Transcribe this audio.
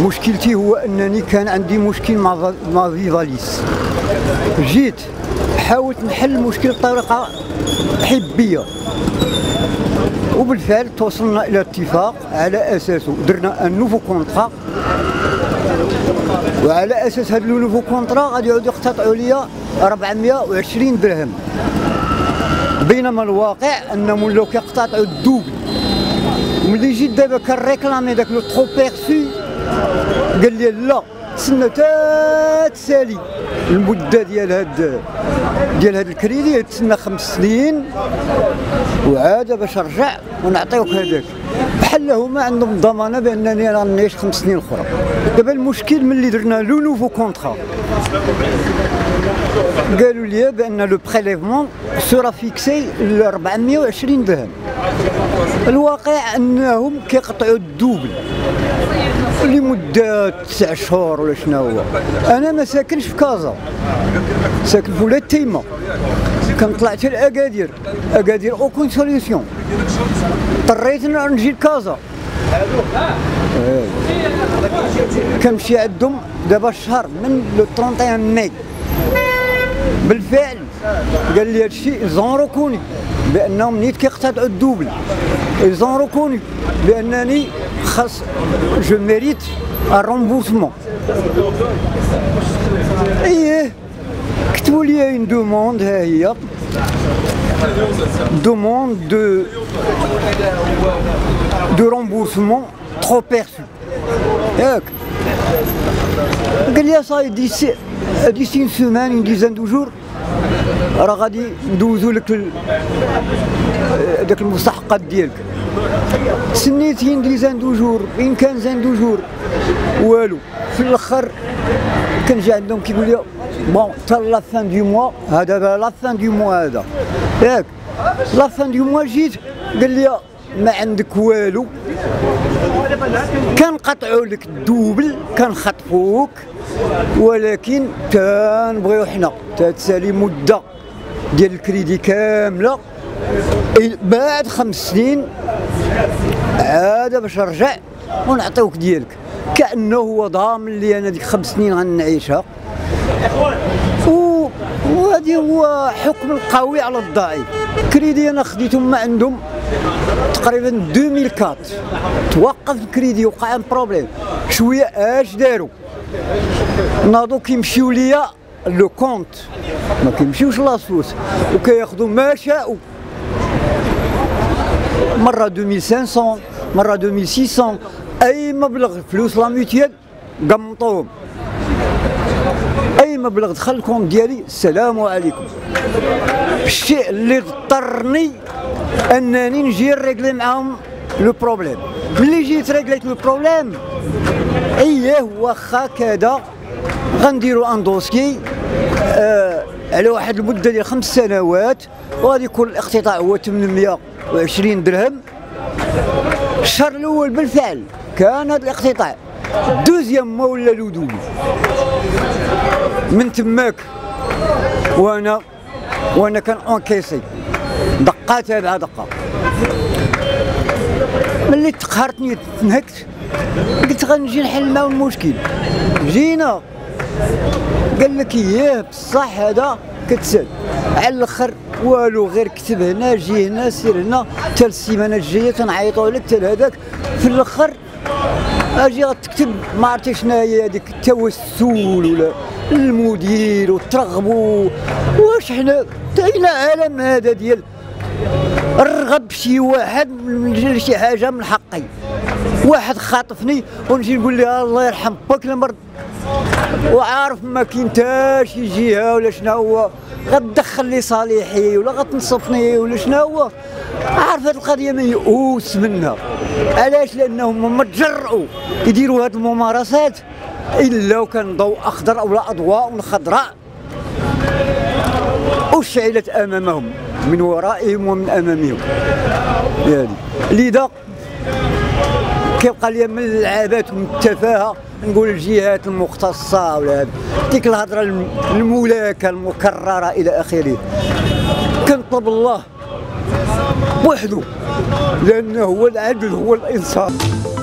مشكلتي هو انني كان عندي مشكل مع فيفاليس. جيت حاولت نحل المشكل بطريقه حبيه، وبالفعل توصلنا الى اتفاق على اساسه درنا ان نوفو كونطرا، وعلى اساس هذا النوفو كونطرا غادي يعاودوا يقتطعوا لي 420 درهم، بينما الواقع انهم ولاو كيقتطعوا الدوبل. ملي جيت دابا كنريكلامي داك لو ترو بيرسو قال لي لا تسنى تا تسالي المده ديال هاد الكريدي، تسنى 5 سنين وعاد باش نرجع ونعطيوك هذاك، بحال هما عندهم ضمانه بانني راه نعيش 5 سنين اخرى. دابا المشكل ملي درنا لو نوفو كونطرا قالوا لي بان لو بريليفمون سورا فيكسي ل 420 درهم. الواقع انهم كيقطعوا الدوبل لمده 9 شهور ولا شنو هو. انا ما ساكنش في كازا، ساكن في ولاد تيمه، كنطلع حتى لاكادير، اكادير اوكون سوليسيون، اضطريت نجي لكازا. كنمشي عندهم دابا الشهر من لو 31 ماي. بالفعل قال لي هادشي زون ريكوني بانهم نيت كيقتطعوا الدوبل، زون ريكوني بانني خاص جو ميريت ان رومبورسمون. اييه كتبوا لي اون دوموند، ها هي دوموند دو رومبورسمون ترو بيرسو. ياك قال لي صاي ديسي اون سيمان اون ديزان دو جور راه غادي ندوزو لك داك المستحقات ديالك. سنيت اون ديزان دو جور اون كانزان دو جور والو. في الاخر كنجي عندهم كيقول لي بون تا لا فان دو موا، هذا لا فان دو موا هذا ياك لا فان دو موا. جيت قال لي ما عندك والو، كنقطعوا لك الدوبل كنخطفوك، ولكن تنبغيو حنا تتسالي مده ديال الكريدي كامله بعد 5 سنين عاد باش نرجع ونعطيوك ديالك، كانه هو ضامن لي انا ديك 5 سنين غنعيشها. وهذا هو حكم القوي على الضعيف. كريدي انا خديته ما عندهم تقريبا 2004، توقف الكريدي وقع ان بروبليم شويه. اش داروا؟ ناضوا كيمشيو ليا لو كونت، ما كيمشيوش لاصوص، وكياخذوا ما شاءوا، مره 2500 مره 2600 اي مبلغ فلوس لا ميتيال قمطوهم، اي مبلغ دخل الكونت ديالي السلام عليكم. الشيء اللي اضطرني انني نجي نريكلي معاهم لو بروبليم. ملي جيت ريكليت لو بروبليم اييه واخا كذا غنديرو ان دوسكي على واحد المده ديال 5 سنوات، وغادي يكون الاقتطاع هو 820 درهم. الشهر الاول بالفعل كان هذا الاقتطاع، دوزيام ما ولا لو دوبل. من تماك وانا كان اونكيسي دقه تابعه دقه. ملي تقهرتني تنهكت قلت غنجي نحل معاهم المشكل. جينا قال لك اييه بصح هذا كتسال على الاخر والو، غير كتب هنا جي هنا سير هنا حتى السيمانه الجايه تنعيطوا لك حتى هذاك. في الاخر اجي غتكتب ما عرفتي شنو هي هذيك التوسل ولا المدير وترغبوا واش حنا تاينا عالم هذا ديال الرغب شي واحد من شي حاجه من حقي. واحد خاطفني ونجي نقول له الله يرحم باك المرض، وعارف ما كاين حتى شي جهه ولا شنو هو غتدخل لي صالحي ولا غتنصفني ولا شنو هو. عارف هذه القضيه ميؤوس منها. علاش؟ لانهم ما تجرؤوا يديروا هذه الممارسات الا وكان ضوء اخضر او لا اضواء خضراء اشعلت امامهم من ورائهم ومن امامهم. يعني لذا كيبقى لي من العابات ومن التفاهه نقول الجهات المختصه ولا ديك الهضره المولاكه المكرره الى اخره. كنطلب الله وحده لانه هو العدل هو الانصاف.